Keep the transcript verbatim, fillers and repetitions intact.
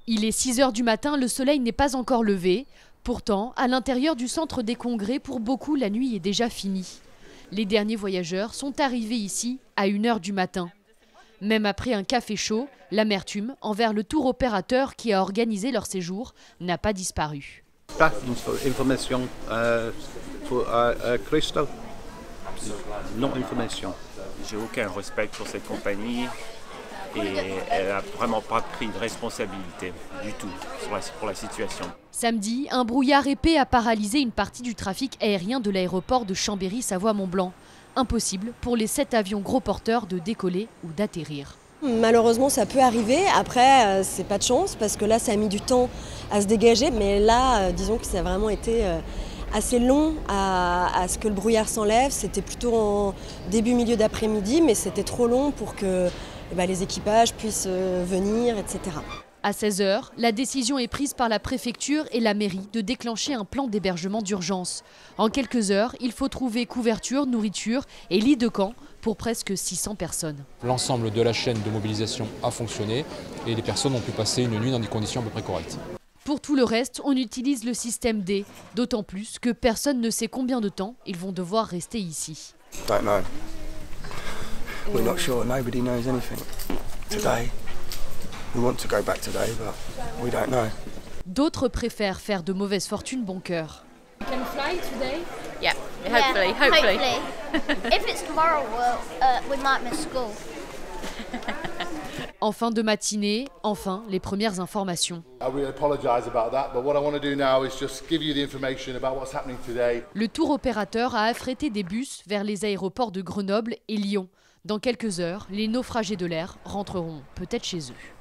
Il est six heures du matin, le soleil n'est pas encore levé. Pourtant, à l'intérieur du centre des congrès, pour beaucoup, la nuit est déjà finie. Les derniers voyageurs sont arrivés ici à une heure du matin. Même après un café chaud, l'amertume envers le tour opérateur qui a organisé leur séjour n'a pas disparu. Information euh, pour euh, euh, Christo. Non information. J'ai aucun respect pour cette compagnie et elle n'a vraiment pas pris de responsabilité du tout pour la, pour la situation. Samedi, un brouillard épais a paralysé une partie du trafic aérien de l'aéroport de Chambéry-Savoie-Mont-Blanc. Impossible pour les sept avions gros porteurs de décoller ou d'atterrir. Malheureusement, ça peut arriver. Après, c'est pas de chance parce que là, ça a mis du temps à se dégager. Mais là, disons que ça a vraiment été assez long à, à ce que le brouillard s'enlève. C'était plutôt en début, milieu d'après-midi, mais c'était trop long pour que eh ben, les équipages puissent venir, et cetera. À seize heures, la décision est prise par la préfecture et la mairie de déclencher un plan d'hébergement d'urgence. En quelques heures, il faut trouver couverture, nourriture et lit de camp pour presque six cents personnes. L'ensemble de la chaîne de mobilisation a fonctionné et les personnes ont pu passer une nuit dans des conditions à peu près correctes. Pour tout le reste, on utilise le système D, d'autant plus que personne ne sait combien de temps ils vont devoir rester ici. Don't know. We're not sure. Nobody knows anything. Today. We want to go back today, but we don't know. D'autres préfèrent faire de mauvaise fortune bon cœur. You can fly today? Yeah, hopefully, yeah, hopefully. hopefully. If it's tomorrow, we'll, uh, we might miss school. En fin de matinée, enfin, les premières informations. Le tour opérateur a affrété des bus vers les aéroports de Grenoble et Lyon. Dans quelques heures, les naufragés de l'air rentreront peut-être chez eux.